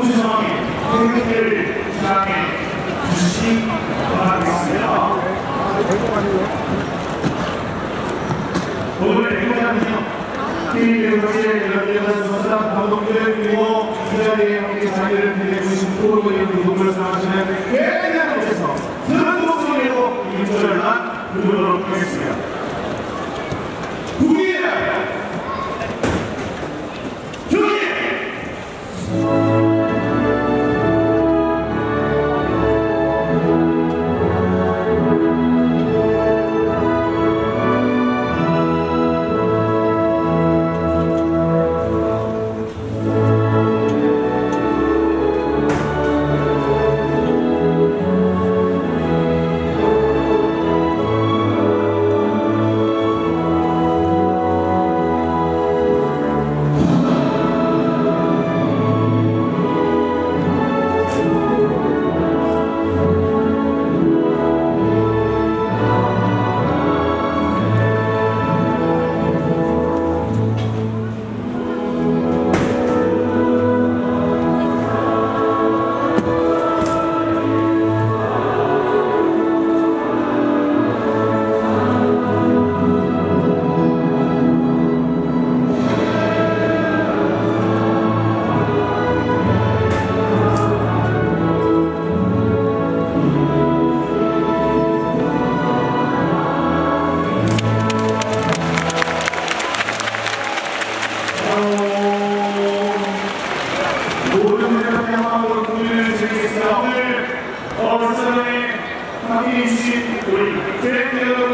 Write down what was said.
동시 상황이 태극기를 시작해 주시기 바라겠습니다. 오늘 행사는요. KBS의 연예인선수단 감독들 그리고 이 자리에 함께 자리를 빛내주신 프로그램 분들 사랑하시는 대단한 곳에서 큰 목소리로 인사를 부르도록 하겠습니다. 국민의 모든 대한민국으로 공연을 즐기겠습니다. 오늘 박사장에 함께해 주신 우리 디렉터 여러분